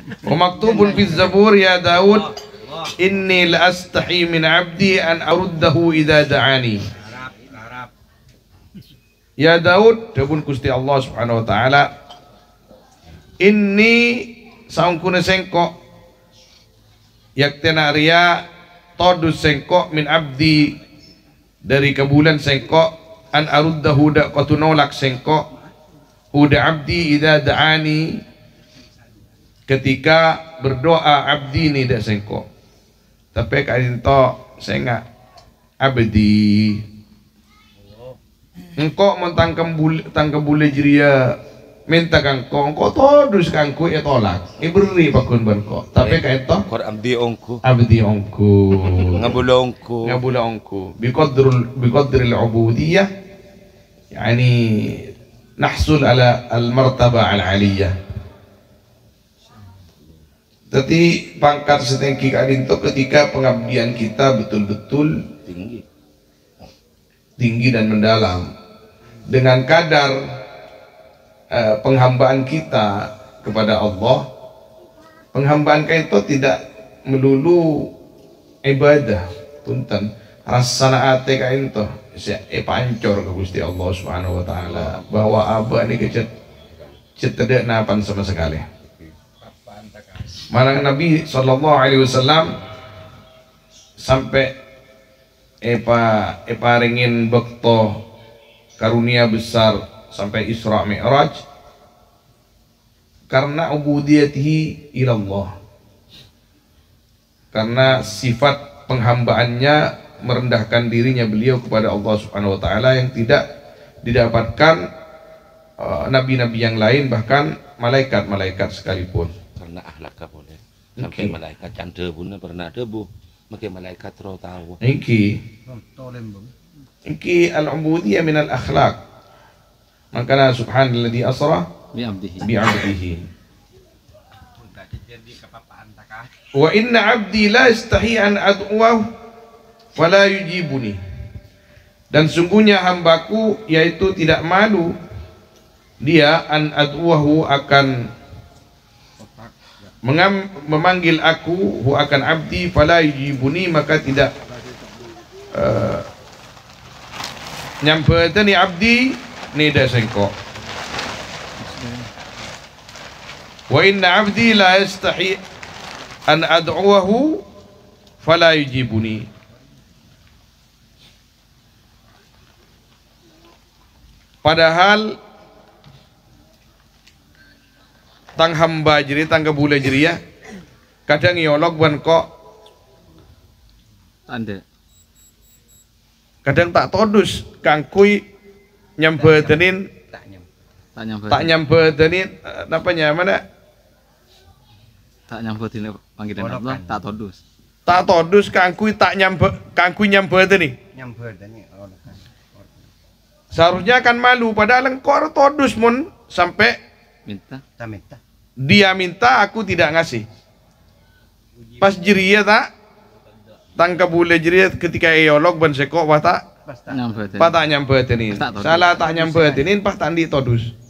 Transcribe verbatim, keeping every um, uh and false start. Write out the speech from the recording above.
Wa maktubun fi Zabur ya Daud inni la astahi min abdi an aruddahu idza da'ani. Ya Daud, dapun Gusti Allah Subhanahu wa taala, inni saungkuna sengko yaktena ria todus sengko min abdi dari kebulan sengko an aruddahu da qatunolak sengko huda abdi idza da'ani ketika berdoa abdi ni dak sengko. Tapi kain to senga abdi engkau mentang kembul tang kembule jeria minta kangko engkau todus kangku ya tolak iberi pakun banko. Tapi kain to kor abdi ongku abdi ongku ngabula ongku ngabula ongku biqadrul biqadril ubudiyah yani nahsul ala al martabah al aliyah. Jadi pangkat setengki kadinto ketika pengabdian kita betul-betul tinggi tinggi dan mendalam dengan kadar uh, penghambaan kita kepada Allah. Penghambaan kita tidak melulu ibadah punten rasana ate kainto e pancor ke Gusti Allah Subhanahu wa taala bahwa aba ni kecet cetede napan sama sekali. Malang Nabi sallallahu alaihi wasallam sampai epa epa ringin bekto karunia besar sampai Isra Mi'raj karena ubudiyatihi ilallah, karena sifat penghambaannya merendahkan dirinya beliau kepada Allah Subhanahu wa taala yang tidak didapatkan nabi-nabi uh, yang lain, bahkan malaikat-malaikat sekalipun. Karena akhlak boleh sampai okay. Malaikat canda pun pernah debu makai malaikat ro tahu iki iki al-ubudiyah min al-akhlaq. Makanya subhanalladzi asra bi abdihi bi abdihi wa inna abdi la yastahi an ad'uhu wa la yujibuni, dan sungguhnya hambaku yaitu tidak malu dia an ad'uhu akan Mengam, memanggil aku hu akan abdi fala yujibuni, maka tidak uh, nyampe tani abdi ni dah sengko. Wa inna abdi la yastahi an ad'uhu fala yujibuni. Padahal tang hamba jeri tang kebule jeri ya kadang yolok ban kok anda kadang tak todus kangkui nyampe tenin tak nyampe tak nyampe tak nyampe tenin napanya mana tak nyampe tenin panggilan Allah tak todus tak todus kangkui tak nyampe kangkui nyampe tenin nyampe tenin seharusnya kan malu, padahal engkau todus mun sampai minta tak minta dia minta aku tidak ngasih. Pas jeria tak tangkap boleh jeria ketika eolog ban sekok bata nyampe patah nyampe tenin salah tak nyampe tenin pas tandi todus.